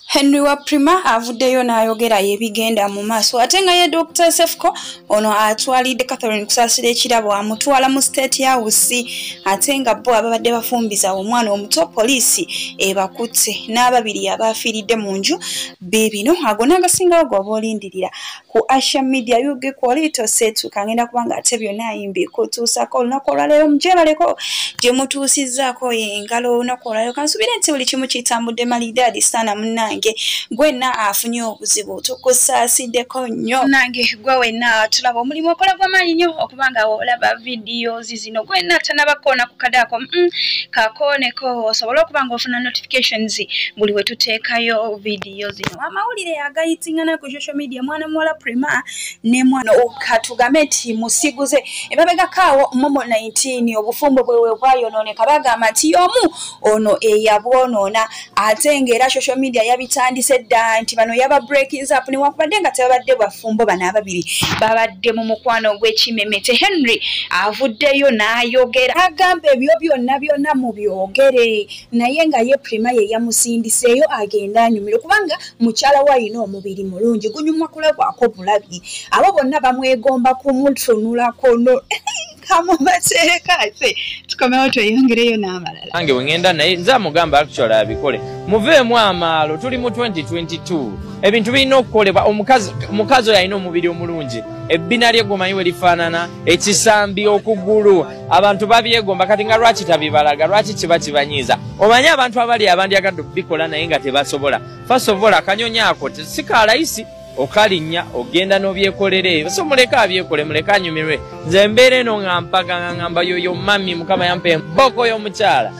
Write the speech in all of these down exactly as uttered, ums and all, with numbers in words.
Henry wa Prima avuddeyo n'ayogera yebigenda mu maaso ate nga ye Doctor Cephco ono atwalidde Catherine kusasira ekirabo amutwala mu State House ate nga bo ababadde bafumbiza omwana omuto poliisi ebakutte n'ababiri abafiiridde mu nju bibino agona agasingawo gwoba olindirira ku Asha Media yuge kwalito setu kangenda kubanga ate byonna ayimbi kutuusako olunaku olwaleero mujebaleko gye mutuusizzaako engalo olunaku olwaleero kansubire nti buli kimu kitambudde malidaadi sana munnange gwenna afunye obuzibu tukusasiddeko nnyo nange gwe wenna tulaba omulimu okola gw'amaanyi nnyo okubanga olaba videos zino gwenna tanabakona ku kadaako mm, kakoneko osobola okubanga ofuna notifications buli we tuteekayo videos zino amawulire agayitingana ku social media mwana muwala Prima ne mwana okatugambe nti musiguze ebabegakaawo momo nineteen obufumbo bwewe bwayononeka bagamba nti omu ono eyabwonoona ate ng'era social media yabitandise dda nti bano yaba breakings up newakubadde nga tebabadde bafumbo bano ababiri babadde mu mukwano gw'ekimemete. Henry avuddeyo n'ayogera agamba ebyo byonna byonna mu byogere naye nga ye Prima ye yamusindiseeyo agenda anyumire kubanga mukyala we alina omubiri mulungi gunyumwa kulabwako bulabi abo bonna bamwegomba kumutunulako no kamubaterekase tukomewo tweyongereyo n'amalala ange wengenda naye nze amugamba actually abikole muveemu amaalo tuli mu twenty twenty-two ebintu birina okukolebwa omukazi omukazi oyo alina omubiri omulungi ebbina lye gomanyi we lifaanana ekisambi okugulu abantu babyegomba kati nga lwaki tabibalaga lwaki kiba kibanyiiza omanyi abantu abali abandyagadde okubikola naye nga tebasobola first of all akanyonyi ako si kalayisi okalinnya ogenda n'obyekolere so muleka abyekole muleka anyumirwe nze mbeera eno nga mpaga ngamba yoyo mami mukama yampa emboko y'omukyala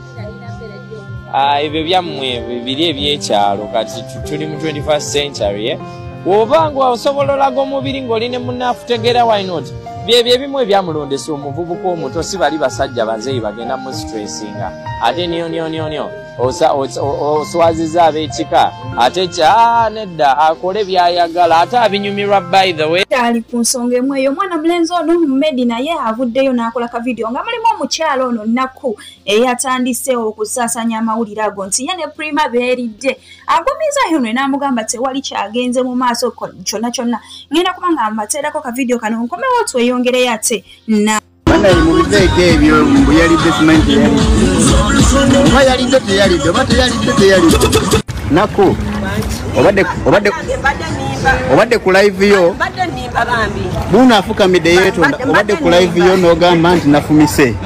ebyo byammwe biri ebyekyalo kati tuli mu twenty-first century eh? Wobanga osobola olaga omubiri ng'oline munaafu tegeera why not byebyo ebimu ebyamulondesa omuvubuka omuto si bali basajja bazeeyi bagenda mu stressinga ate niyo niyo niyo niyo oswaziza ab'ekika ate kya nedda akole byayagala ate abinyumirwa by the way ali ku nsonga emu eyo omwana mulenzi ono Medi naye avuddeyo n'akola ka video nga mulimu omukyalo ono nnaku eyatandise okusaasanya amawulire ago nti ye ne Prima beeridde agumizayo nwe n'amugamba tewali kyagenze mu maaso kyonna kyonna ngenda kuba nga mbateerako ka video kano nkomewo tweyongereyo ate na bana mu bizeeko ebyo mbu yalidde simanyi teyalidde oba yalidde teyalidde oba teyalidde teyalidde naku obadde obadde obadde ku live yo buna afukamidde yeetonda obadde ku live yo n'ogamba nti nafumise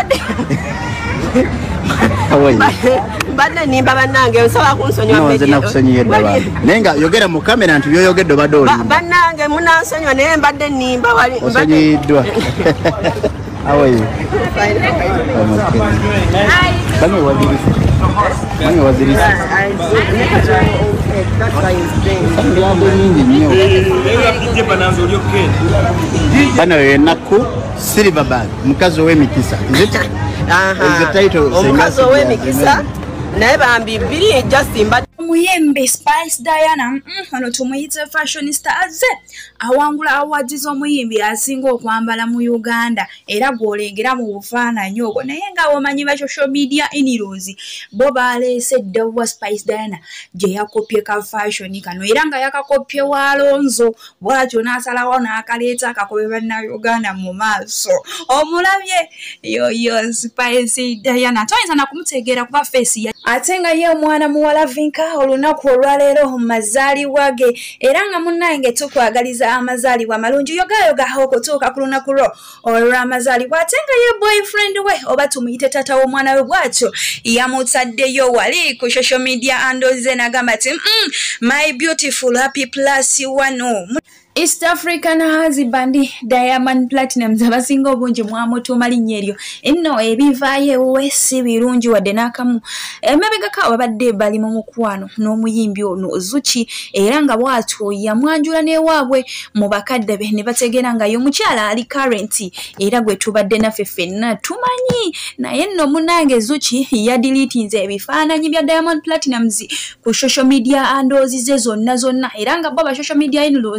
Badde nimba bannange nsaba kunsonyiwa no nze nakusonyiye ddala naye nga yogera mu kamera nti byoyogedde obadde oli bannange munansonyiwa naye mbadde nimba wali osonyiyiddwa awayi bani wazirisi bani wazirisi sandiambe nyingi nnyo bano yenaku Silverbag mukazi ow'emikisa omukazi ow'emikisa naye bambi biri Justin Muyembe Spice Diana ono tumuyite fashionista azze awangula awards z'omuyimbi asinga okwambala mu Uganda era gwolengera mu bufaananyi obwo naye nga omanyi ba social media inirozi bo baleese ddawa Spice Diana gye yakopye ka fashion kano era nga yakakopye wa Alonzo bwatyo n'asalawo n'akaleeta akakobe banna Uganda mu maaso omulabye yoyo Spice Diana toyinza na kumutegeera kuba face ya ate nga ye omwana muwala Vinka olunaku olwaleero mu mazaalibwa ge era nga munnange tukwagaliza amazaalibwa amalungi yogayoga okutuuka ku lunaku lwo olw'amazaalibwa ate nga ye boyfriend we oba tumuyite taata w'omwana we bw'atyo yamutaddeyo wali ku social media andoze n'agamba ati mm, my beautiful happy plus one East African husband Diamond Platinum abasinga obungi mwamutuuma linnya eryo enno ebivaayo ewe si birungi wadde n'akamu emabegako babadde bali mu mukwano n'omuyimbi ono Zuchi era nga bw'atyo yamwanjula n'ewaabwe mu bakadde be ne bategeera nga y'omukyala ali current era gwe tubadde naffe ffenna tumanyi naye nno munnange Zuchi yadiliitinze ebifaananyi bya Diamond Platinum ku social media handles ze zonna zonna era nga bo ba social media handles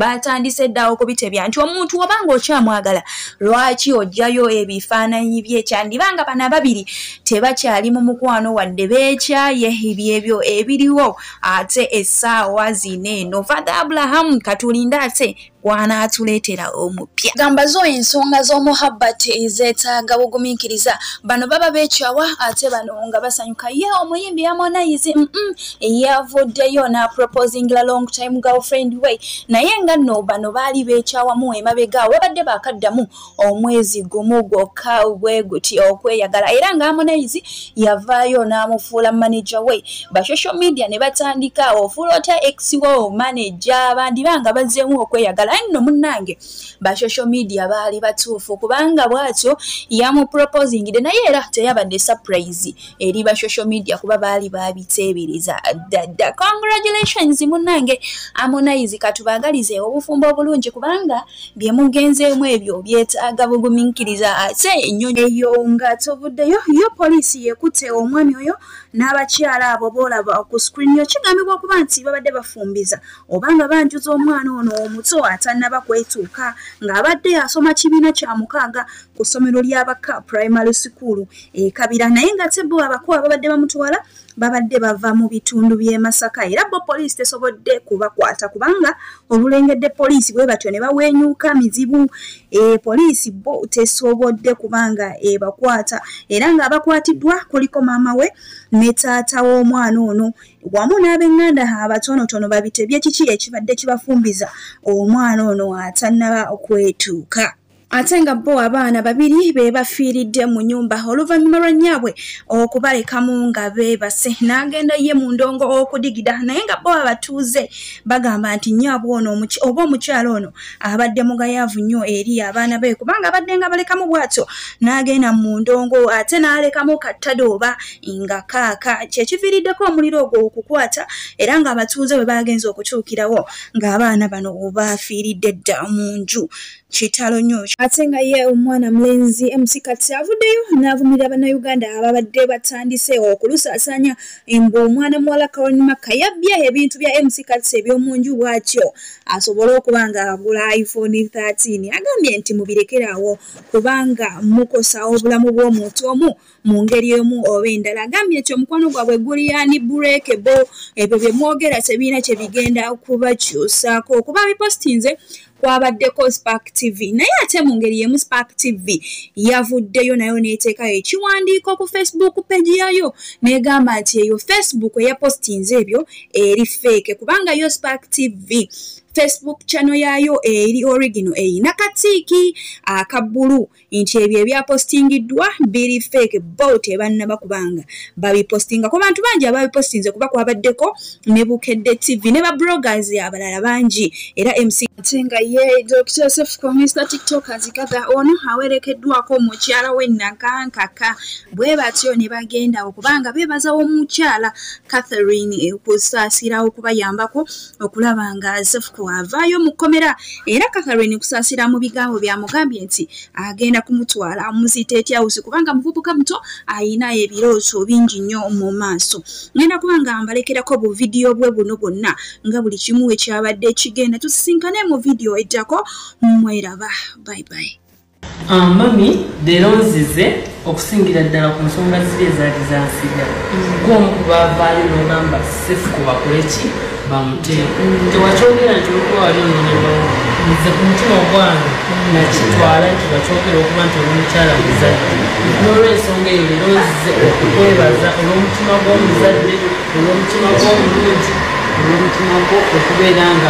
batandise ddawo kubitebya nti omuntu obanga okyamwagala lwaki ojjayo ebifaananyi bye kyandibanga bana babiri tebakyali mu mukwano wadde beekyaye ebyebyo ebiriwo ate essaawa zineeno Father Abraham katulinda ate wanaatuleetera omupya gamba zo ensonga z'omuhabbat ezeetaaga bugumiikiriza bano baba beekyawa ate bano nga basanyuka ye omuyimbi Harmonize mm -mm, yavuddeyo na proposingla long time girlfriend way naye nga nno bano baali beekyawamu emabega wabadde bakaddamu omwezi gumu gwokka bwe guti okweyagala era nga Harmonize yavaayo n'amufuula manager we ba social media ne batandika ofuula otya ex wo manager bandibanga bazzeemu okweyagala nno munnange ba social media baali batuufu kubanga bwatyo yamu proposing de naye era teyabadde surprise eri ba social media kuba baali babiteebereza dada. Congratulations munnange Harmonize katubagalize obufumbo obulungi kubanga bye mugenzeemu ebyo byetaaga bugumiikiriza ate ennyonyi eyo nga tobuddeyo yo poliisi yekutte omwami oyo n'abakyala abo boolaba ku screen yo kigambibwa okuba nti babadde bafumbiza obanga banjuza omwana ono omuto atannaba kwetuuka ng'abadde asoma kibiina kya mukaaga ku ssomero ly'abaka primary school e Kabira naye nga tebbo abakuba babadde bamutwala babadde bava mu bitundu by'e Masaka era bo poliisi tesobodde kubakwata kubanga olulengedde poliisi bwe batyo ne bawenyuuka mizibu e poliisi bo tesobodde kubanga e bakwata era nga abakwatiddwa kuliko maama we ne taata w'omwana ono wamu n'ab'enganda abatonotono babitebye kiki ekibadde kibafumbiza omwana ono atannaba okwetuuka. Ate nga bo abaana babiri be bafiiridde mu nyumba oluvannyuma lwa nnyabwe okubalekamu nga beebase n'agenda ye mu ndongo okudigida naye nga bo abatuuze bagamba nti nnyabwe ono oba omukyala ono abadde mugayaavu nnyo eri abaana be kubanga abadde nga balekamu bw'atyo n'agenda mu ndongo ate n'alekamu kattadooba nga kaaka kyekiviiriddeko omuliro ogwo okukwata era nga abatuuze bwe bagenza okutuukirawo ng'abaana bano bafiiridde dda mu nju kitalo nnyo. Ate nga ye omwana mulenzi M C Kati avuddeyo n'avumira bannayuganda ababadde batandise okulusaasaanya mbu omwana muwala Caroline Maka yabbya ebintu bya M C Kati eby'omu nju bw'atyo asobole okuba nga agula iPhone thirteen agambye nti mubirekeraawo kubanga mukosa obulamu bw'omuntu omu mu ngeri emu oba endala. Agambye nti omukwano gwabwe guli yani breakable ebyo bye mwogera tebiina kye bigenda kubakyusaako okuba bipostinze kwabaddeko Spark T V naye ate mu ngeri yemu Spark T V yavuddeyo nayo neeteekayo ekiwandiiko ku Facebook page yayo negamba nti eyo Facebook eyapostinze ebyo eri fake kubanga yo Spark T V Facebook channel yayo eri original eyina katiiki akabbulu nti ebyo ebyapostingiddwa biri fake bot ebannaba kubanga babipostinga ku bantu bangi ababipostinze kuba kwabaddeko ne Bukedde T V ne ba bloggers abalala bangi era M C Tenga ye Doctor Cephco Mister TikTok azikaga ono awerekeddwako omukyala we Nakankaka bwe batyo ne bagenda okubanga bebaza omukyala Catherine kusasira okubayambako okulaba nga Cephco avaayo mu kkomera era Catherine kusasira mu bigambo bya mugambye nti agenda kumutwala mu State House kubanga muvubuka muto ayina ebirooto bingi nnyo mu maaso. Ngenda kubanga mbalekerako bu video bwe buno bonna nga buli kimu ekyabadde kigenda tusisinkane mu video ejjako mweraba. Bye bye. Ah, mami leero nzize okusingira ddala ku nsonga ziri ezaali zansiga gwomu kubavaayo n'ogamba Cephco bakoleki bamutte tewakyogera nti olwokuba wali ononebwawo nze ku mutima ogwange nakitwala nti bakyogera okuba nti olw'omukyala muzadde n'olw'ensonga eyo leero nzize okukwebaza olw'omutima gw'omuzadde olw'omutima gw'omulungi olw'omutima gwo okubeera nga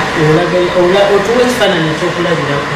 otuwa ekifaananyi ekyokulabirako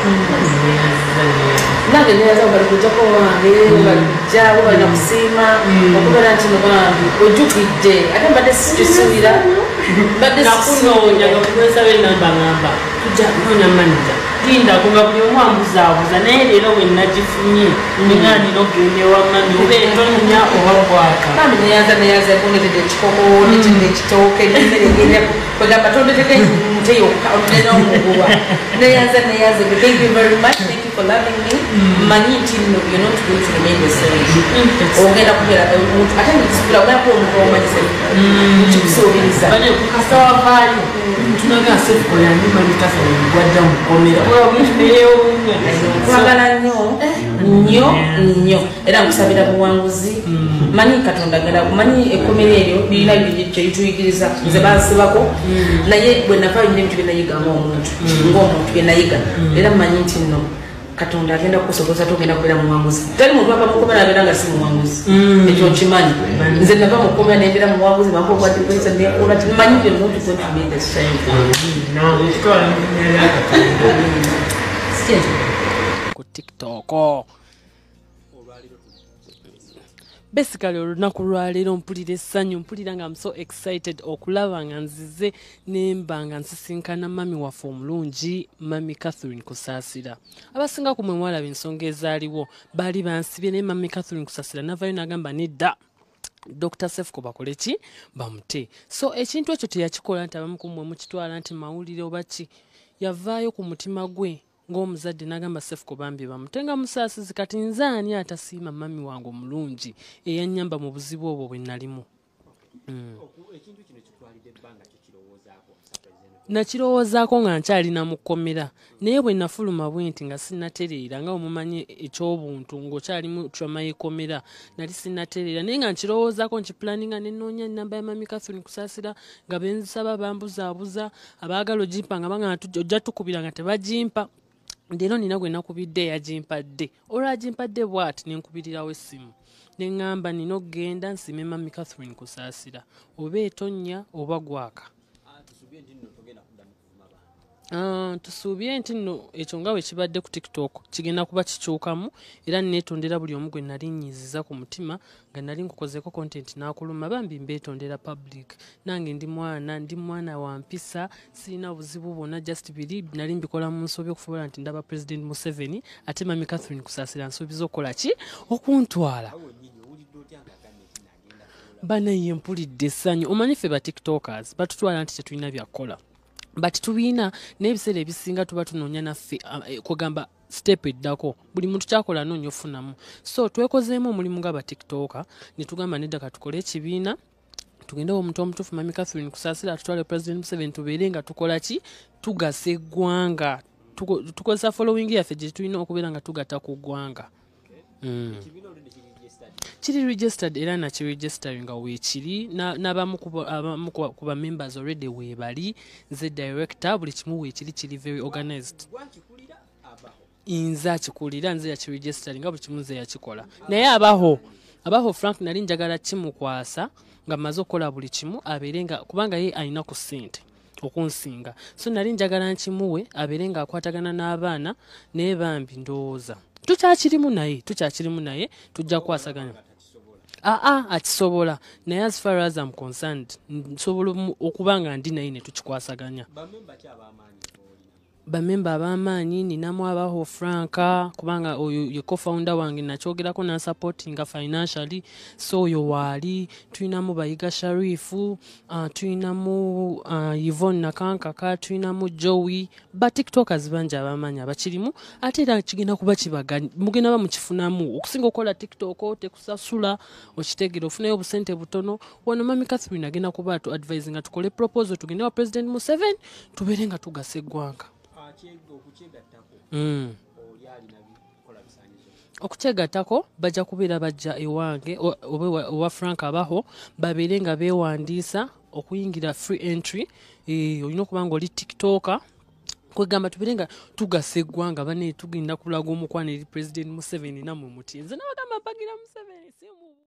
nange neyaza bali kujjako wange bajja balina kusiima okubeera nti nogambi ojjukidde ate mbadde sikisuubira mbadde nakunoonya nga kukwesaba enamba ngamba tujja noonya manija lindako nga buli omu ambuzaabuza naye leero we nagifunye ninga nina okugenda ewamami oba entonya oba bwaka mami neyaza neyaza kundetedde ekikoko netedde ekitooke nemmere egenda kwegamba tondetedde bamuteye okukaonera omugulwa neyanza neyanza thank you very much thank you for loving me manyi nti no you're not going to remain the same ogenda kubera ate ngisukira ogenda kuba omuntu omanyise kikusuubiriza bane kukasa wavaayo tunaga Cephco yange manyi Catherine gwadda mukomera twagala nnyo nnyo nnyo era nkusabira buwanguzi manyi Katonda genda kumanyi ekkomera eryo birina kyeyituyigiriza nze bansibako naye bwe navaayo nina ebintu byenayiga ng'omuntu ng'omuntu byenayiga era manyi nti nno Katonda agenda kukusoboza togenda kubeera muwanguzi tali muntu ava mukomera abeera nga si muwanguzi ekyo nkimanyi nze nava mukomera nembeera muwanguzi bampa obwadivesa nekola timanyi bye not going to be the same ku TikTok basically olunaku lwaleero mpulira essanyu mpulira nga I'm so excited okulaba nga nzize nemba nga nsisinkana mami waffe omulungi mami Catherine Kusasira abasinga ku mwe mwalaba ensonga ezaaliwo baali bansibye naye mami Catherine Kusasira navayo n'agamba nedda Doctor Cephco bakole ki bamute so ekintu ekyo teyakikola nti abamu ku mmwe mukitwala nti mawulire oba ki yavaayo ku mutima gwe ng'omuzadde n'agamba Cephco bambi bamutenga musaasizi kati nze ani atasiima mami wange omulungi eyannyamba mu buzibu obwo bwe nalimu nakirowoozaako nga nkyalina mu kkomera naye bwe nafuluma bwe nti nga sinnatereera nga omumanyi eky'obuntu ng'okyalimu trauma y'ekkomera nali sinnatereera naye nga nkirowoozaako nkipulaninga ne nnoonya ennamba ya mami Catherine Kusasira nga benzisaba bambuzaabuza abaagala ogimpa nga banga ojja tukubira nga tebagimpa leero nina gwe nakubidde eyagimpadde olwagimpadde bw'ati nenkubirirawo essimu neŋŋamba nina okgenda nsime mami Catherine Kusasira oba etonnya oba gwaka Uh, tusuubye nti nno ekyo nga bwe kibadde ku TikTok kigenda kuba kikyukamu era neetondera buli omu gwe nali nnyiziza ku mutima nga nali nkukozeeko content n'akuluma bambi mbeetondera public nange ndi mwana ndi mwana wa mpisa sirina buzibu bwonna just biri nali mbikola mu nsobi okufuula nti ndaba President Museveni ate mami Catherine Kusasira nsuubiza okukola ki okuntwala banaye mpulidde essanyu omanyi ffe ba TikTokers batutwala nti tetulina byakola but tubiina n'ebiseera ebisinga tuba tunoonya naffe uh, kugamba step eddako buli muntu kyakola anoonya ofunamu so twekozeemu omulimu nga batiktoka ne tugamba nedda katukole ekibiina tugende omuntu omutuufu mami Catherine Kusasira atutwale President Museveni tubeere nga tukola ki tugasa eggwanga tukozesa following yaffe gye tulina okubeera nga tugatta ku ggwanga mm. Chiri registered era na chiri registering nga weekiri n'abamu ku ba members already weebali nze director buli kimu weekiri kiri very organized inza akikulira nze yakiregistering nga buli kimu nze yakikola naye abaho abaho Frank nali njagala kimukwasa nga maze okukola buli kimu abeere nga kubanga ye alina ku ssente okunsinga so nali njagala nkimuwe abeere nga akwatagana n'abaana naye bambi ndowooza tukyakirimu naye tukyakirimu naye tujja kwasaganya ah ah akisobola naye as far as I'm concerned nsobola okubanga ndi naye ne tukikwasaganya bamemba ab'amaanyi ninamu abaho Franka kubanga oyo ye co-founder wange nakyogerako na supportinga financially so oyo waali tulinamu Bayiga Sharifu uh, tulinamu uh, Yvonne Nakankaka tulinamu Joey ba tiktokers banja ab'amaanyi abakirimu ate era kigenda kuba kibaganya mugenda ba mukifunamu okusinga okola tiktok tekusasula okitegera ofunayo obusente butono wano mami Catherine agenda kuba atu advising nga tukole proposal tugende wa President Museveni tubeere nga tugasa eggwanga Mm. Okukyegattako bajja kubeera bajja ewange oba Frank abaho babeere nga beewandiisa okuyingira free entry e, olina okuba nga oli tiktoker kwegamba tubeere nga tugasa eggwanga bane tugenda kulaga omukwana eri President Museveni namwe muti nze nabagamba mpagira Museveni